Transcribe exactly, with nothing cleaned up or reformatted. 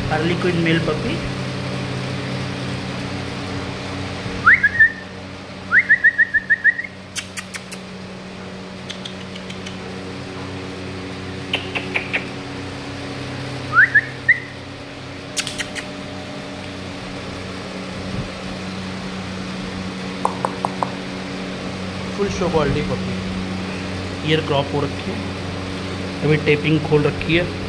Harlequin male puppy. Full show quality puppy. Ear crop हो रखी है, अभी टेपिंग खोल रखी है।